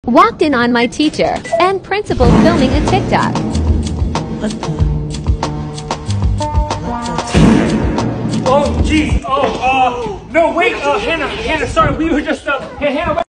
Walked in on my teacher and principal filming a TikTok. Oh, geez. Oh, no, wait, Hannah, sorry, we were just, Hannah,